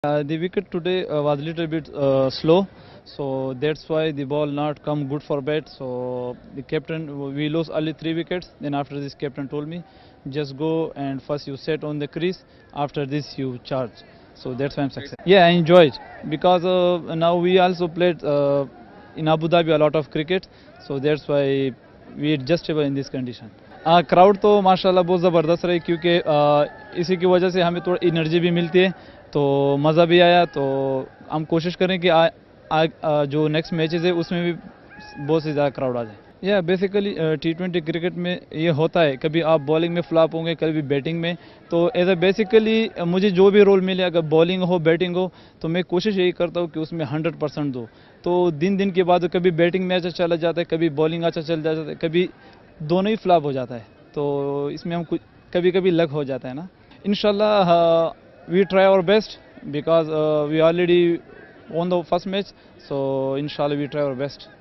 The wicket today was a little bit slow, so that's why the ball not come good for bat. So the captain, we lost only 3 wickets. Then after this, captain told me, just go and first you set on the crease. After this, you charge. So that's why I'm success. Yeah, I enjoyed because now we also played in Abu Dhabi a lot of cricket. So that's why we adjustable in this condition. Crowd तो माशाल्लाह बहुत ज़बरदस्त रही क्योंकि इसी की वजह से हमें थोड़ी एनर्जी भी मिलती है तो मज़ा भी आया। तो हम कोशिश करें कि जो नेक्स्ट मैचेस है उसमें भी बहुत से ज़्यादा क्राउड आ जाए। या बेसिकली T20 क्रिकेट में ये होता है, कभी आप बॉलिंग में फ्लॉप होंगे, कभी बैटिंग में। तो एज ए बेसिकली मुझे जो भी रोल मिले, अगर बॉलिंग हो बैटिंग हो, तो मैं कोशिश यही करता हूँ कि उसमें 100% दो। तो दिन दिन के बाद कभी बैटिंग में अच्छा चला जाता है, कभी बॉलिंग अच्छा चल जाता है, कभी दोनों ही फ्लॉप हो जाता है। तो इसमें हम कुछ कभी कभी लक हो जाता है ना। इंशाल्लाह we try our best because we already won the first match, so inshallah we try our best.